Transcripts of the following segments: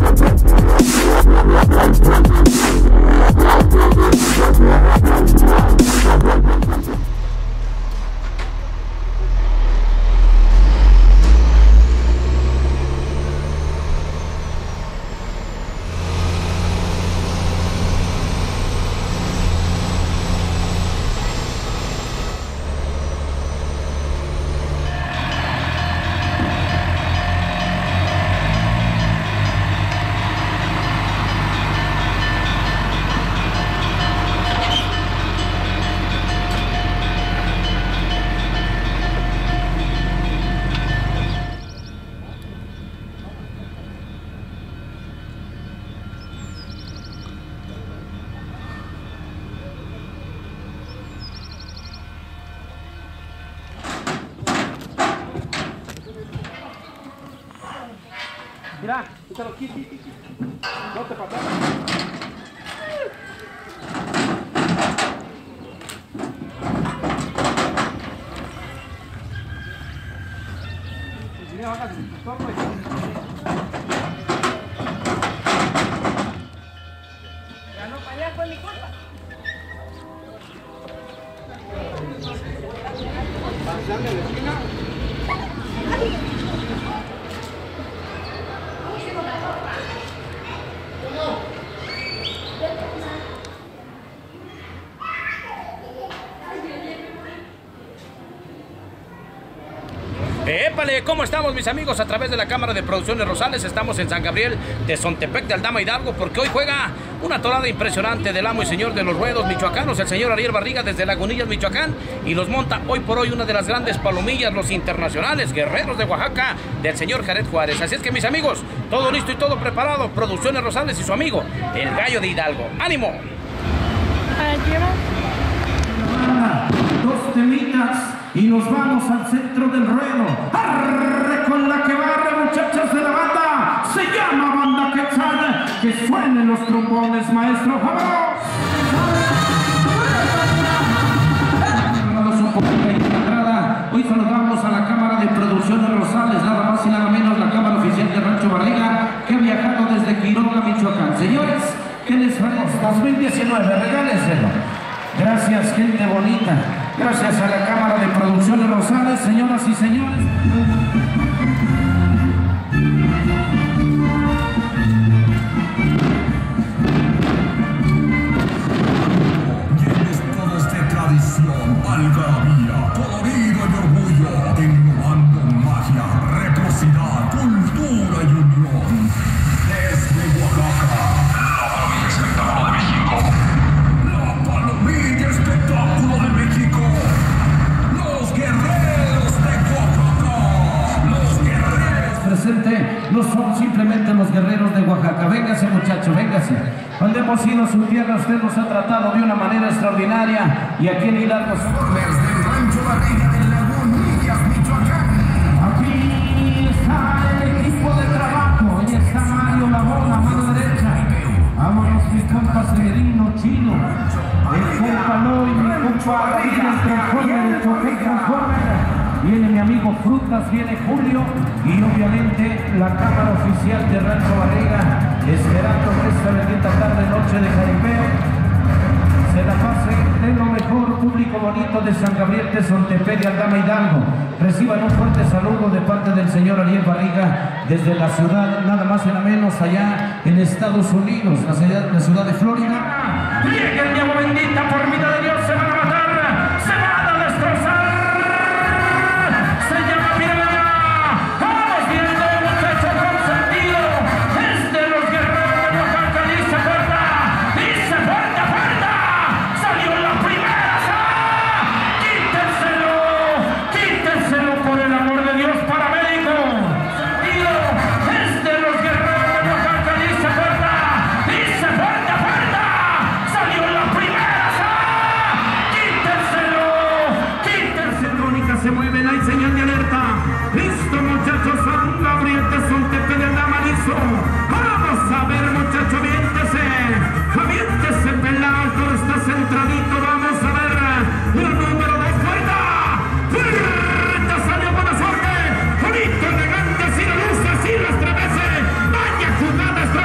Mira, échalo aquí. No te patas. Mira, bájate. Ya no, para allá fue mi culpa. Pasando en la esquina. ¡Épale! ¿Cómo estamos, mis amigos? A través de la Cámara de Producciones Rosales estamos en San Gabriel de Zontepec de Aldama Hidalgo, porque hoy juega una torada impresionante del amo y señor de los ruedos michoacanos, el señor Ariel Barriga, desde Lagunillas, Michoacán, y los monta hoy por hoy una de las grandes palomillas, los internacionales guerreros de Oaxaca, del señor Jared Juárez. Así es que, mis amigos, todo listo y todo preparado. Producciones Rosales y su amigo, el Gallo de Hidalgo. ¡Ánimo! Dos temitas y nos vamos al centro del ruedo. ¡Arre con la que barre, muchachos de la banda! Se llama Banda Quetzal. Que suenen los trombones, maestro. ¡Vámonos! Un poco de entrada. Hoy saludamos a la Cámara de Producciones Rosales, nada más y nada menos la Cámara Oficial de Rancho Barriga, que ha viajado desde Quiroga, Michoacán. Señores, ¿qué les parece? 2019, regálenselo. Gracias, gente bonita. Gracias a la Cámara de Producciones Rosales, señoras y señores. Llenos todos de tradición, algarabía, colorido y orgullo, innovando magia, reclosidad, cultura y unión. Desde Oaxaca, la Palomilla Espectáculo de México. Los guerreros de Oaxaca. Los guerreros. Presente, no son simplemente los guerreros de Oaxaca. Véngase, muchacho, véngase. Cuando hemos ido a su tierra, usted nos ha tratado de una manera extraordinaria. Y aquí en Hidalgo. Desde Rancho Barriga de Lagunillas, Michoacán. Aquí está el equipo de trabajo. Ahí está Mario Labón, la mano derecha. Vámonos, mi compa Severino Chino. El compa Loy, mi compa Ríos, Transformer, el choque Transformer. Viene mi amigo Frutas, viene Julio. Y obviamente la Cámara Oficial de Rancho Barriga, esperando esta bendita tarde, noche de jaripeo. Se la pase de lo mejor, público bonito de San Gabriel de Zontepec de Aldama Hidalgo. Reciban un fuerte saludo de parte del señor Ariel Barriga desde la ciudad, nada más y nada menos, allá en Estados Unidos, la ciudad de Florida. Llega el diablo bendita, por vida de Dios, se van a matar, se van a destrozar. Se llama Piraya. Vamos viendo, muchachos, con sentido. Es de los guerreros de Oaxaca, dice fuerza, dice fuerza, fuerza. Salió la primera, quítenselo, quítenselo por el amor de Dios, paramédico. Sentido, es de los guerreros de Oaxaca, dice fuerza, fuerza. Salió la primera, quítenselo, quítenselo. Crónicas se mueven, hay señal de alerta. Listo, muchachos, San Gabriel de Zontepec de Aldama listo. Vamos a ver, muchachos, aviéntese pelado, está centradito, vamos a ver. El número 2, fuerza, fuerza, salió buena suerte, bonito, elegante, si lo luce, si lo estremece. Vaya jugada,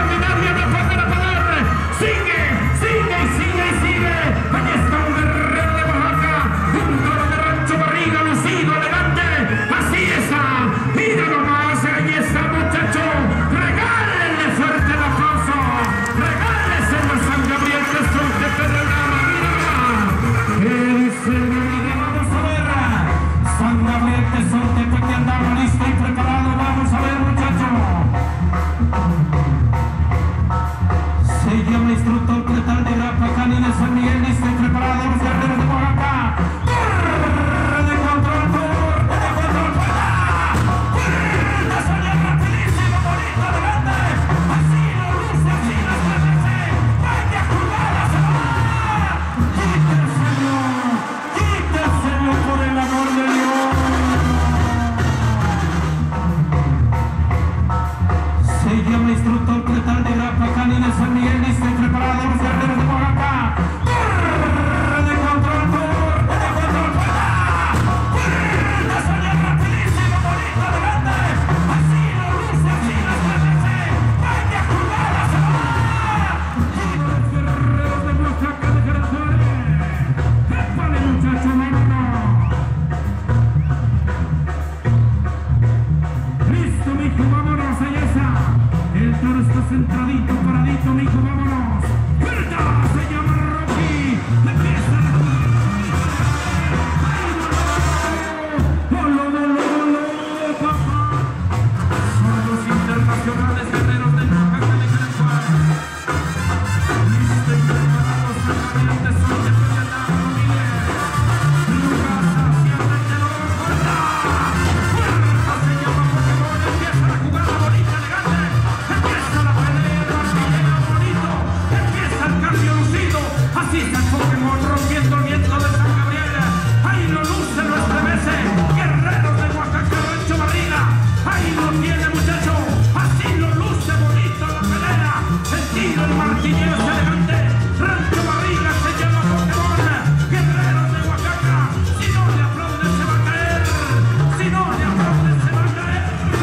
Así está el Pokémon rompiendo el viento de San Gabriel. Ahí lo luce, lo estremece. Guerreros de Oaxaca, Rancho Barriga. Ahí lo tiene, muchacho. Así lo luce bonito la pelea. El tiro, el martilleo es elegante. Rancho Barriga se llama Pokémon. Guerreros de Oaxaca. Si no le aplauden se va a caer. Si no le aplauden se va a caer.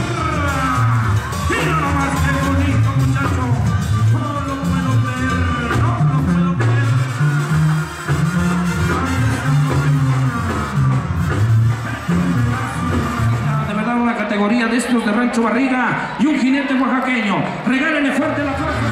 Tiro nomás, qué bonito, muchacho. No lo puedo creer. No lo puedo creer. De verdad una categoría de estos de Rancho Barriga y un jinete oaxaqueño. Regálenle fuerte la fuerza.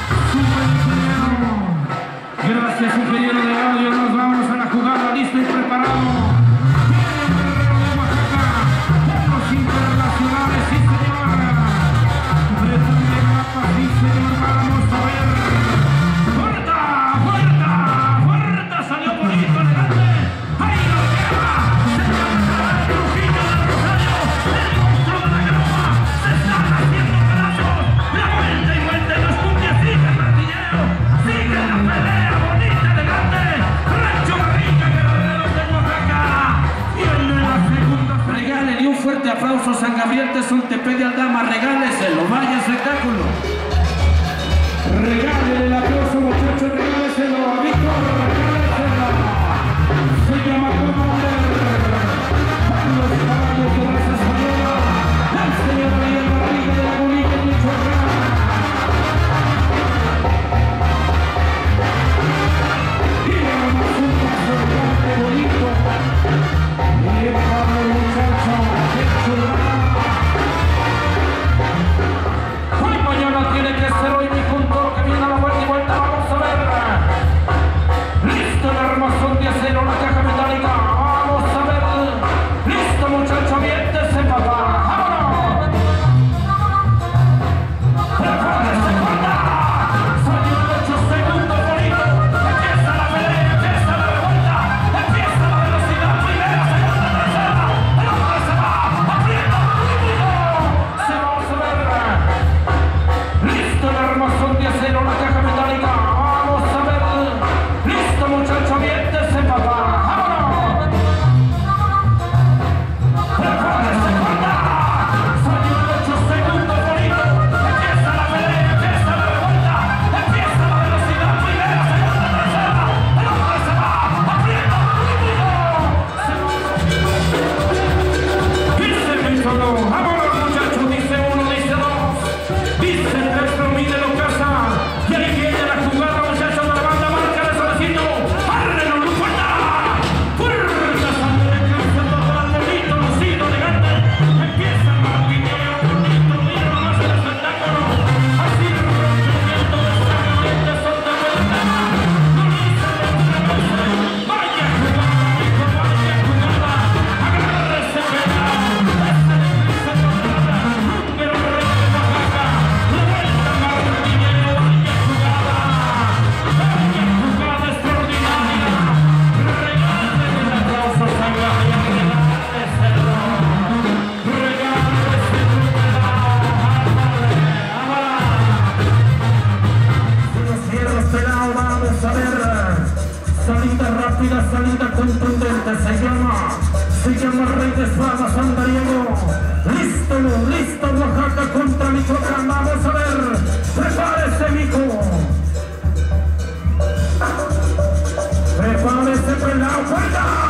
Gracias, ingeniero de audio. Nos vamos a la jugada, listo y preparado. Viene el guerrero de Oaxaca. Los internacionales, sí señor. Pretende grapa, sí señor. Vamos a ver. ¡Fuerza! ¡Fuerza! ¡Fuerza! Salió bonito, elegante. ¡Ahí lo lleva! Se llama el Trujillo del Rosario. El monstruo de la grapa. Se están haciendo pedazos. La vuelta y vuelta y los cumbias sigue el martilleo. Sigue la pelea bonita, elegante. Rancho Barriga, guerreros de Oaxaca. Viene la segunda. Regálele un fuerte aplauso a San Gabriel de Zontepec de Aldama. Regáleselo, vaya espectáculo. Regálele el aplauso, muchachos, regáleselo a Víctor, regáleselo. Se llama Commander. Los caballos de raza española. El señor Ariel Barriga de Lagunilla, Michoacán. Y nomás un paso grande, bonito. Y el Pablo, muchacho, qué chulada. Hoy mañana tiene que ser hoy mi punto que viene a la vuelta y vuelta. Vamos a ver. Listo el armazón de acero, la caja metálica. Vamos a ver. Listo, muchacho, aviéntese, papá. ¡Vámonos! ¡Prepárese, cuenta! Salió en 8 segundos, bonito. Empieza la pelea, empieza la revuelta. Empieza la velocidad. Primera, segunda, tercera. El hombre se va. Aprieta, ritmo. Se vamos a ver. Listo el armazón de acero, la caja metálica. Vamos a ver. Listo, muchacho, aviéntese, papá. ¡Vámonos! Prepárese, cuenta. Salió en 8 segundos, bonito. Empieza la pelea, empieza la revuelta. Empieza la velocidad. Primera, segunda, tercera. El hombre se va. Aprieta, ritmo. Se va. Dice el solo. Vámonos, muchachos. Dice uno, dice dos. Dice tres, pero mide lo casa. Y ahí viene la jugada, muchachos, de la banda marca de Solecito. ¡Árrelo, no fuerza! ¡Fuerza! Sangre de cáncer total, bonito, lucido, elegante. Empieza el martilleo, bonito, mira nomás el espectáculo. Así rompe el viento de San Gabriel de Zontepec. No dice el estremece. Vaya jugada, hijo, vaya jugada. Agárrese, pena. Ese de Cristo Torrada. Un guerrero de Oaxaca. La vuelta martilleo, vaya jugada. Vaya jugada extraordinaria. Regálese el aplauso a San Gabriel. Regáleselo. Regáleselo. Los cierros pelados, vamos a ver. Salida rápida, salida contundente. Se llama Rey de Espadas, Andariego. Listo, listo, Oaxaca contra Michoacán. Vamos a ver. Prepárese, mijo. Prepárese, pelado. ¡Fuerza!